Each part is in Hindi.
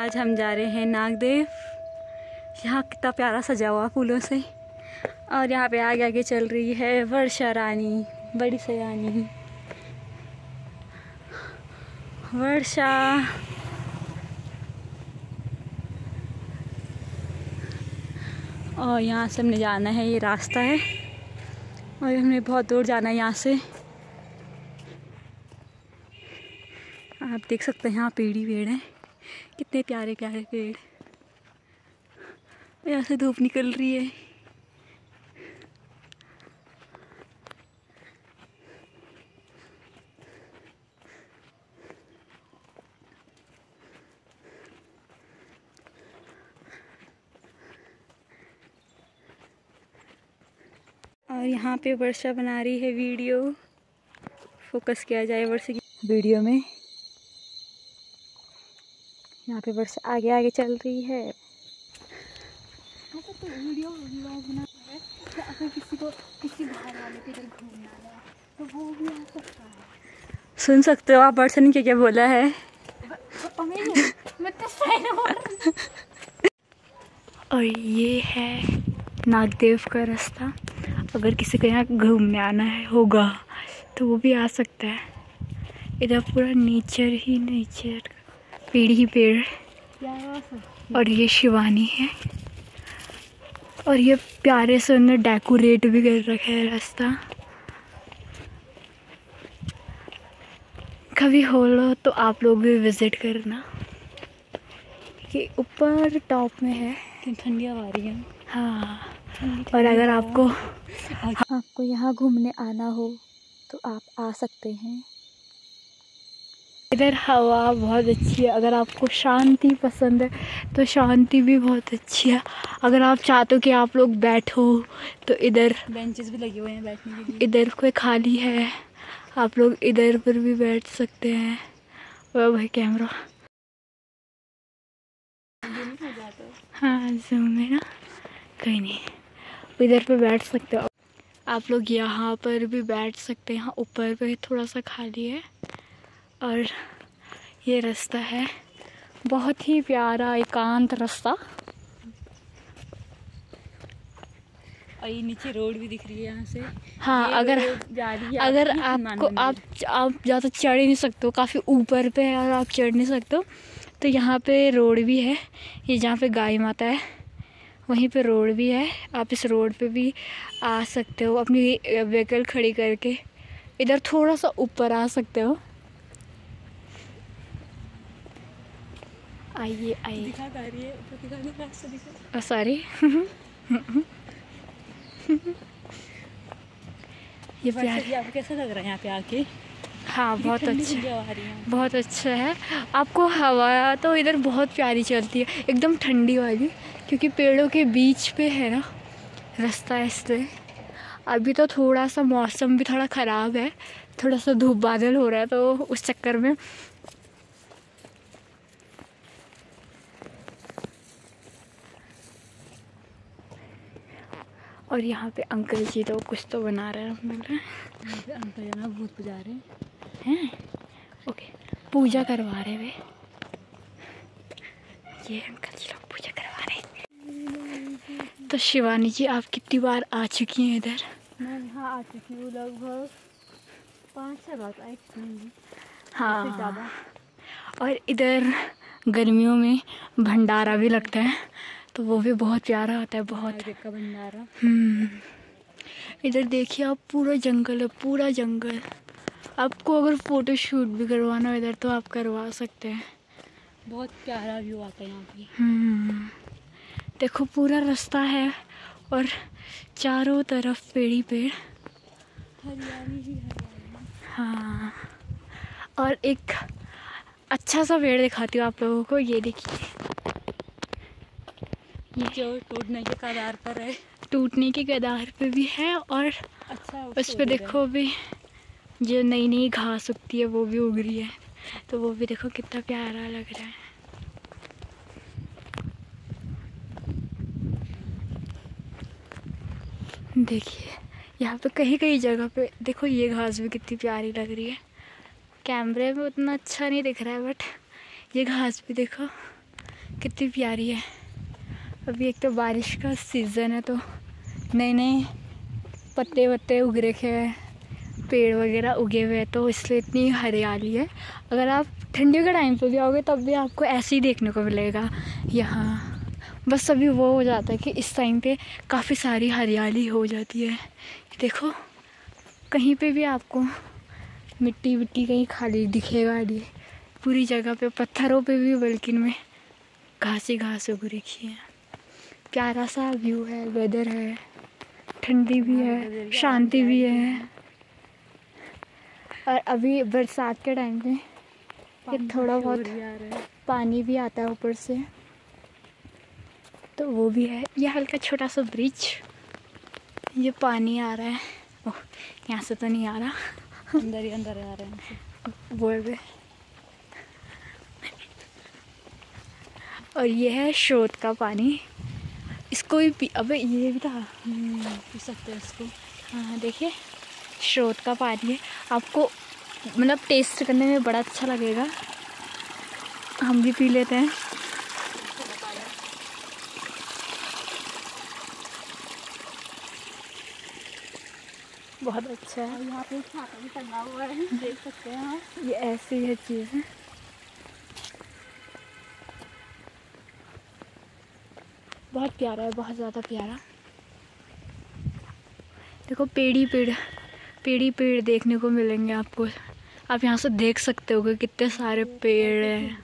आज हम जा रहे हैं नागदेव। यहाँ कितना प्यारा सजा हुआ फूलों से। और यहाँ पे आगे आगे चल रही है वर्षा रानी, बड़ी सयानी वर्षा। और यहाँ से हमने जाना है, ये रास्ता है और हमने बहुत दूर जाना है यहाँ से। आप देख सकते हैं यहाँ पेड़ ही पेड़ हैं, कितने प्यारे प्यारे पेड़। यहाँ से धूप निकल रही है। और यहाँ पे वर्षा बना रही है वीडियो। फोकस किया जाए वर्षा की वीडियो में। यहाँ पे वर्षा आगे आगे चल रही है। तो वीडियो व्लॉग बना है, तो अगर किसी बाहर वाले के इधर घूमना है तो वो भी आ सकता है। सुन सकते हो आप वर्षा ने क्या क्या बोला है। और ये है नागदेव का रास्ता। अगर किसी को यहाँ घूमने आना है होगा तो वो भी आ सकता है। इधर पूरा नेचर ही नेचर, पेड़ ही पेड़। और ये शिवानी है और ये प्यारे से उन्होंने डेकोरेट भी कर रखा है रास्ता। कभी हो लो तो आप लोग भी विजिट करना। कि ऊपर टॉप में है, ठंडी हवा आ रही है। हाँ, और अगर आपको यहाँ घूमने आना हो तो आप आ सकते हैं। इधर हवा बहुत अच्छी है। अगर आपको शांति पसंद है तो शांति भी बहुत अच्छी है। अगर आप चाहते हो कि आप लोग बैठो तो इधर बेंचेस भी लगे हुए हैं बैठने के लिए। इधर कोई खाली है, आप लोग इधर पर भी बैठ सकते हैं। वो भाई कैमरा, हाँ जूम में ना, कहीं नहीं, इधर पे बैठ सकते हो आप लोग। यहाँ पर भी बैठ सकते हैं। यहाँ ऊपर पे थोड़ा सा खाली है। और ये रास्ता है, बहुत ही प्यारा एकांत रास्ता। और ये नीचे रोड भी दिख रही है यहाँ से। हाँ, अगर आपको आप ज़्यादा चढ़ ही नहीं सकते हो, काफ़ी ऊपर पे है और आप चढ़ नहीं सकते हो, तो यहाँ पे रोड भी है। ये जहाँ पे गाय माता है वहीं पे रोड भी है। आप इस रोड पे भी आ सकते हो, अपनी व्हीकल खड़ी करके इधर थोड़ा सा ऊपर आ सकते हो। आइए आइए, सॉरी। ये आपको कैसा लग रहा है यहाँ पे आके? हाँ, बहुत अच्छा, बहुत अच्छा है। आपको हवा तो इधर बहुत प्यारी चलती है, एकदम ठंडी वाली, क्योंकि पेड़ों के बीच पे है ना रास्ता, इसलिए। अभी तो थोड़ा सा मौसम भी थोड़ा ख़राब है, थोड़ा सा धूप बादल हो रहा है, तो उस चक्कर में और यहाँ पे अंकल जी तो कुछ तो बना रहे हैं। अंकल यहाँ भूत पूजा रहे हैं। ओके, पूजा करवा रहे वे। ये अंकल जी लोग पूजा करवा रहे हैं। तो शिवानी जी, आप कितनी बार आ चुकी हैं इधर? मैं यहाँ आ चुकी हूँ लगभग 5-6 बार आई। हाँ, और इधर गर्मियों में भंडारा भी लगता है, तो वो भी बहुत प्यारा होता है, बहुत का भंडारा। इधर देखिए आप, पूरा जंगल है, पूरा जंगल। आपको अगर फोटो शूट भी करवाना हो इधर तो आप करवा सकते हैं। बहुत प्यारा व्यू आता है यहाँ पे। देखो पूरा रास्ता है और चारों तरफ पेड़ ही पेड़, हरियाली ही हरियाली। हाँ, और एक अच्छा सा पेड़ दिखाती हूँ आप लोगों को। ये देखिए, ये जो टूटने के कगार पर है, टूटने के कगार पे भी है। और अच्छा, उस पे देखो भी जो नई नई घास उगती है वो भी उग रही है, तो वो भी देखो कितना प्यारा लग रहा है। देखिए यहाँ पे कहीं कहीं जगह पे देखो, ये घास भी कितनी प्यारी लग रही है। कैमरे में उतना अच्छा नहीं दिख रहा है, बट ये घास भी देखो कितनी प्यारी है। अभी एक तो बारिश का सीज़न है तो नए नए पत्ते वत्ते उग रखे हैं, पेड़ वगैरह उगे हुए हैं, तो इसलिए इतनी हरियाली है। अगर आप ठंडी के टाइम पे भी आओगे तब भी आपको ऐसे ही देखने को मिलेगा यहाँ। बस अभी वो हो जाता है कि इस टाइम पे काफ़ी सारी हरियाली हो जाती है। देखो कहीं पे भी आपको मिट्टी विट्टी कहीं खाली दिखेगा नहीं, पूरी जगह पे पत्थरों पे भी बल्कि में घास ही घास उग रखी है। प्यारा सा व्यू है, वेदर है, ठंडी भी है, शांति भी है। और अभी बरसात के टाइम पे ये थोड़ा बहुत पानी भी आता है ऊपर से, तो वो भी है। ये हल्का छोटा सा ब्रिज, ये पानी आ रहा है। ओह यहाँ से तो नहीं आ रहा, अंदर ही अंदर आ रहे हैं वो है। और ये है स्रोत का पानी, इसको भी पी। अबे ये भी था, पी सकते हैं इसको। हाँ देखिए स्रोत का पानी है, आपको मतलब टेस्ट करने में बड़ा अच्छा लगेगा। हम भी पी लेते हैं। बहुत अच्छा है। और यहाँ पे छाता भी टंगा हुआ है, देख सकते हैं आप। ये ऐसी है चीज़ है। बहुत प्यारा है, बहुत ज़्यादा प्यारा। देखो पेड़ ही पेड़, पेड़ ही पेड़ देखने को मिलेंगे आपको। आप यहाँ से देख सकते हो कि कितने सारे पेड़ हैं।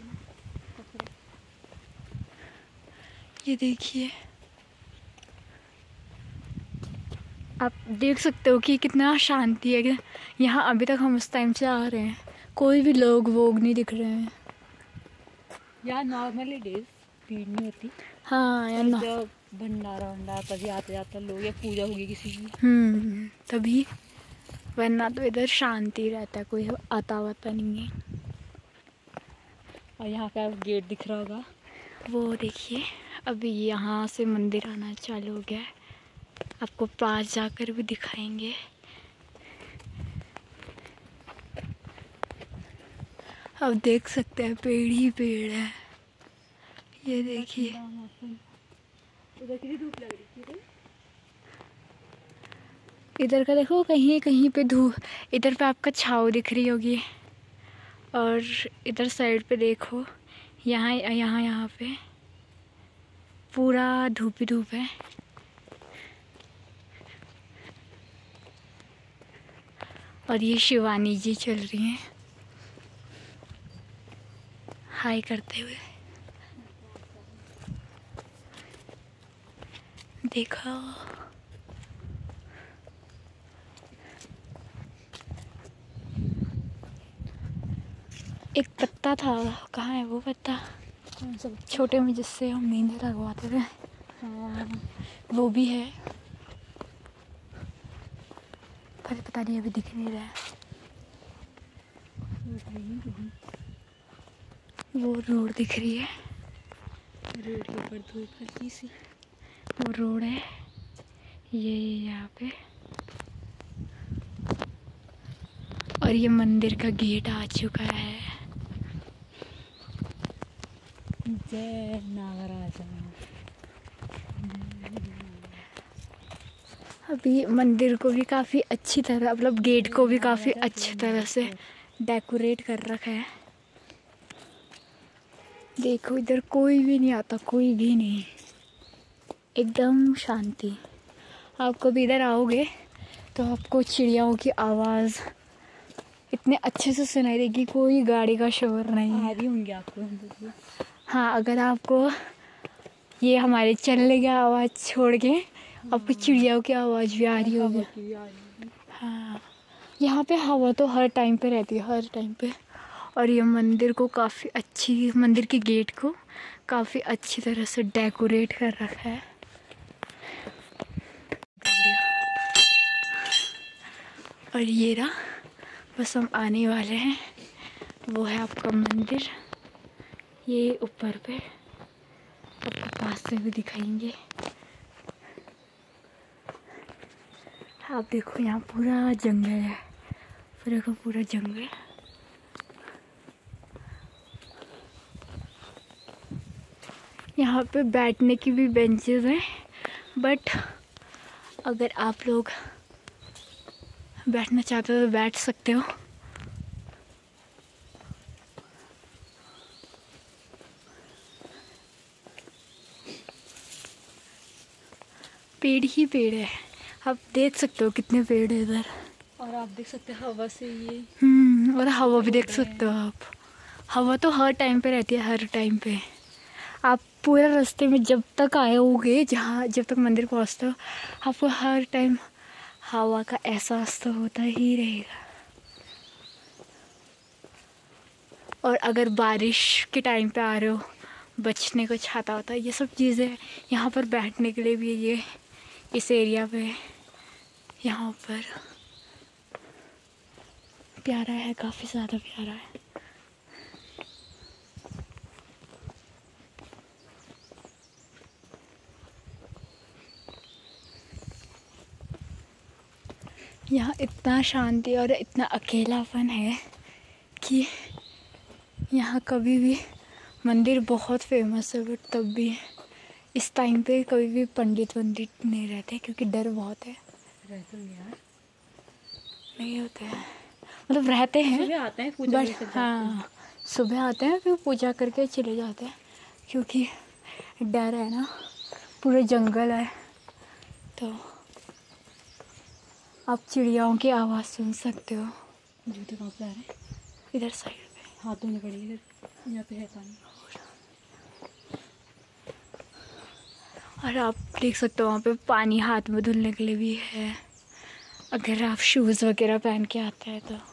ये देखिए, आप देख सकते हो कि कितना शांति है कि यहाँ। अभी तक हम उस टाइम से आ रहे हैं, कोई भी लोग वोग नहीं दिख रहे हैं। यहाँ नॉर्मली डेज भीड़ नहीं होती। हाँ यार ना, जब भंडारा वंडारा तभी आते जाते लोग, या पूजा होगी किसी की तभी, वरना तो इधर शांति रहता है, कोई आता वाता नहीं है। और यहाँ का गेट दिख रहा होगा, वो देखिए अभी यहाँ से मंदिर आना चालू हो गया है, आपको पास जाकर भी दिखाएंगे। आप देख सकते हैं पेड़ ही पेड़ है। ये देखिए उधर कितनी धूप लग रही थी। इधर का देखो, कहीं कहीं पे धूप, इधर पे आपका छाँव दिख रही होगी, और इधर साइड पे देखो यहाँ यहाँ यहाँ पे पूरा धूप ही धूप है। और ये शिवानी जी चल रही हैं हाय करते हुए, देखो। एक पत्ता था, कहाँ है वो पत्ता, छोटे में जिससे हम मेहंदी लगवाते थे, हाँ वो भी है, पर पता नहीं अभी दिख नहीं रहा है। वो रोड दिख रही है, रोड के ऊपर धूप हल्की सी, वो रोड है ये यहाँ पे। और ये मंदिर का गेट आ चुका है। जय नागराजा। अभी मंदिर को भी काफ़ी अच्छी तरह, मतलब गेट को भी काफ़ी अच्छी तरह से डेकोरेट कर रखा है। देखो इधर कोई भी नहीं आता, कोई भी नहीं, एकदम शांति। आप कभी इधर आओगे तो आपको चिड़ियाओं की आवाज़ इतने अच्छे से सुनाई देगी, कोई गाड़ी का शोर नहीं है। आ रही होंगी आपको। हाँ अगर आपको ये हमारे चलने की आवाज़ छोड़ के आपको चिड़ियाओं की आवाज़ भी आ रही होगी। हाँ यहाँ पे हवा तो हर टाइम पे रहती है, हर टाइम पे। और ये मंदिर को काफ़ी अच्छी, मंदिर के गेट को काफ़ी अच्छी तरह से डेकोरेट कर रखा है। और ये रहा, बस हम आने वाले हैं, वो है आपका मंदिर। ये ऊपर पे आपको पास से भी दिखाएंगे। आप देखो यहाँ पूरा जंगल है, पूरा का पूरा जंगल। यहाँ पे बैठने की भी बेंचेस हैं, बट अगर आप लोग बैठना चाहते हो तो बैठ सकते हो। पेड़ ही पेड़ है, आप देख सकते हो कितने पेड़ है इधर। और आप देख सकते हैं हवा से ये और हवा भी देख सकते हो आप। हवा तो हर टाइम पे रहती है, हर टाइम पे। आप पूरे रास्ते में जब तक आए होगे, जब तक मंदिर पहुंचते हो, आपको हर टाइम हवा का एहसास तो होता ही रहेगा। और अगर बारिश के टाइम पे आ रहे हो, बचने को छाता होता है, ये सब चीज़ें यहाँ पर बैठने के लिए भी ये इस एरिया पे यहाँ पर प्यारा है, काफ़ी ज़्यादा प्यारा है। यहाँ इतना शांति और इतना अकेलापन है कि यहाँ कभी भी मंदिर बहुत फेमस है, बट तब भी इस टाइम पे कभी भी पंडित नहीं रहते, क्योंकि डर बहुत है। रहते हैं यार, नहीं होते हैं, मतलब रहते हैं, सुबह आते हैं पूजा बट हाँ सुबह आते हैं, फिर पूजा करके चले जाते हैं, क्योंकि डर है ना, पूरे जंगल है। तो आप चिड़ियाओं की आवाज़ सुन सकते हो। जूते कहाँ पे आ रहे हैं? इधर साइड पे हाथ धोने पड़ेगी, इधर यहाँ पे है पानी। और आप देख सकते हो वहाँ पे पानी हाथ में धुलने के लिए भी है, अगर आप शूज़ वगैरह पहन के आते हैं तो।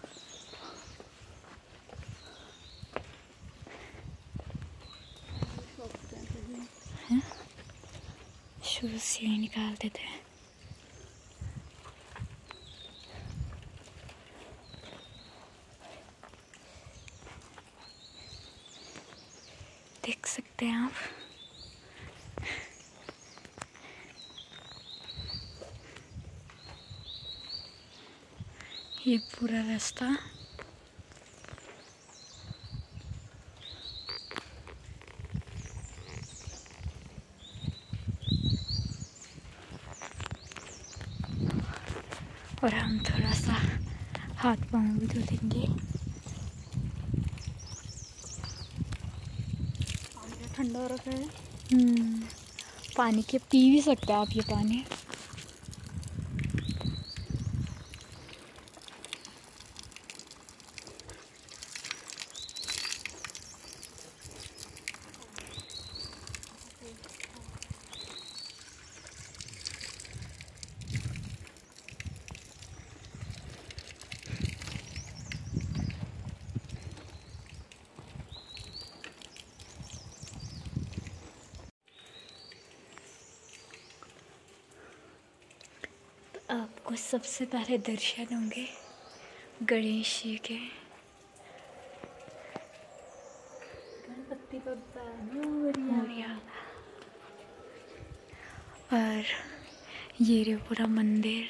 शूज़ ये निकाल देते हैं। देख सकते हैं आप, ये पूरा रास्ता और हम थोड़ा सा हाथ पाँव भी धो देंगे। ठंडा हो रखा है। पानी के पी भी सकते हैं आप ये पानी। आपको सबसे पहले दर्शन होंगे गणेश जी के। गणपति बप्पा मोरया। और ये रे पूरा मंदिर।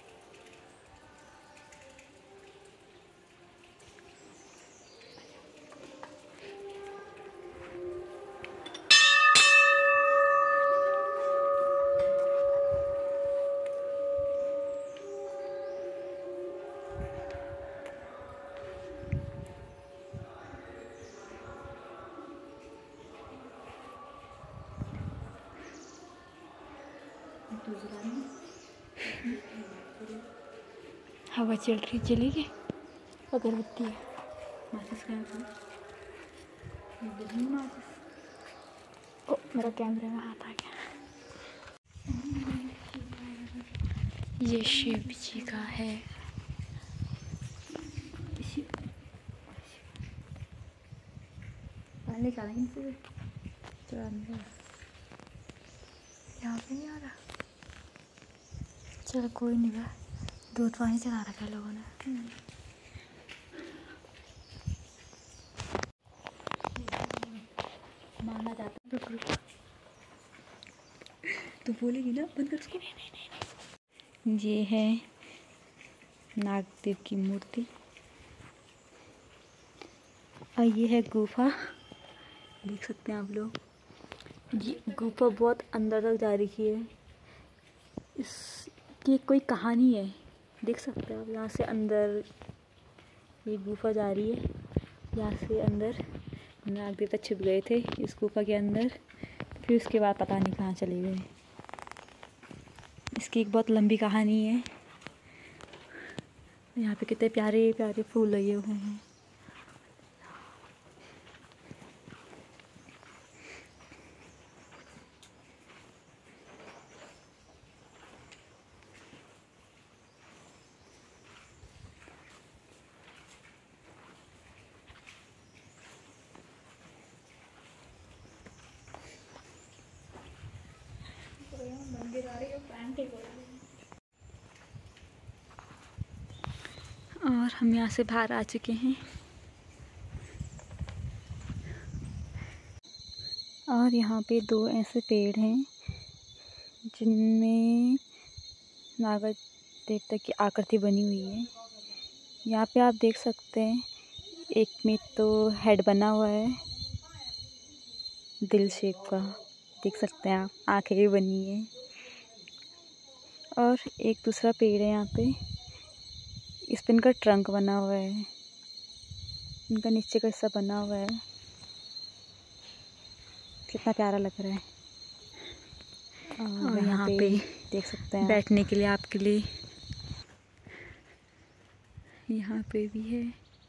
हवा चल रही, चलेगी। अगरबत्ती है, माचिस का ओ मेरा कैमरे में हाथ आ गया। ये शिव जी का है। पानी निकालेंगे यहाँ पे नहीं आ रहा, चलो कोई नहीं है। दूध पानी चला रखा है लोगों ने। माना जाता है तो बोलेगी ना बंद कर उसको। नहीं। ये है नागदेव की मूर्ति और ये है गुफा, देख सकते हैं आप लोग। ये गुफा बहुत अंदर तक जा रही है। इसकी कोई कहानी है, देख सकते हैं आप। यहाँ से अंदर ये गुफा जा रही है, यहाँ से अंदर नाग देवता छिप गए थे इस गुफा के अंदर, फिर उसके बाद पता नहीं कहाँ चले गए। इसकी एक बहुत लंबी कहानी है। यहाँ पे कितने प्यारे प्यारे फूल लगे हुए हैं। और हम यहाँ से बाहर आ चुके हैं। और यहाँ पे 2 ऐसे पेड़ हैं जिनमें नाग देवता की आकृति बनी हुई है। यहाँ पे आप देख सकते हैं, एक में तो हेड बना हुआ है दिल शेप का, देख सकते हैं आप, आंखें भी बनी है। और एक दूसरा पेड़ है यहाँ पे, इस पे इनका ट्रंक बना हुआ है, इनका नीचे का हिस्सा बना हुआ है। कितना प्यारा लग रहा है। और यहाँ पे देख सकते हैं बैठने के लिए आपके लिए, यहाँ पे भी है।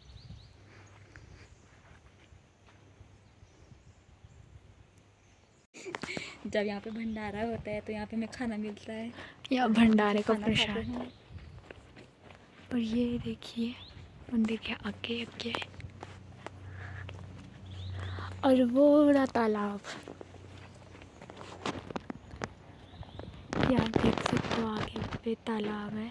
जब यहाँ पे भंडारा होता है तो यहाँ पे हमें खाना मिलता है, यहाँ भंडारे का प्रसाद। पर ये देखिए मंदिर के आगे आगे और वो बड़ा तालाब, यहाँ देख सकते हो आगे पे तालाब है।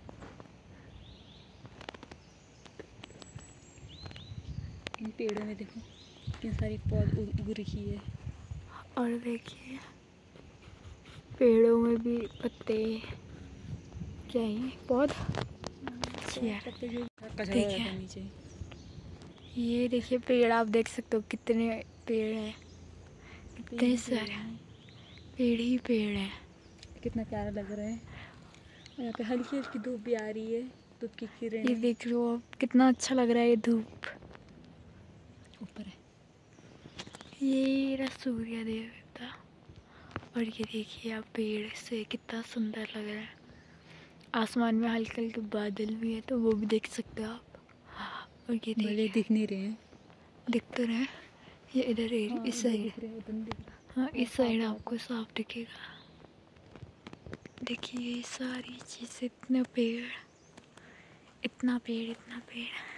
इन पेड़ों में देखो कितनी सारी पौध उग रही है। और देखिए पेड़ों में भी पत्ते, क्या है पौध, देखिए ये देखिए पेड़, आप देख सकते हो कितने पेड़ हैं, कितने सारे पेड़ ही पेड़ हैं। कितना प्यारा लग रहा है। और यहाँ पे हल्की हल्की धूप भी आ रही है, धूप की किरण, ये देख लो आप, कितना अच्छा लग रहा है। ये धूप ऊपर है, ये रहा सूर्य देवता। और ये देखिए आप पेड़ से कितना सुंदर लग रहा है। आसमान में हल्के हल्के बादल भी है, तो वो भी देख सकते हो आप। और ये देखिए दिख नहीं रहे हैं, दिख तो रहे हैं। ये इधर है, इस साइड, हाँ इस साइड आपको साफ दिखेगा। देखिए ये सारी चीज़ें, इतना पेड़, इतना पेड़, इतना पेड़।